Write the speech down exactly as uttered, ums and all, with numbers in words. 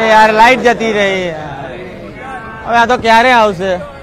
અરે યાર લાઈટ જતી રહી. હવે આ તો ક્યારે આવશે?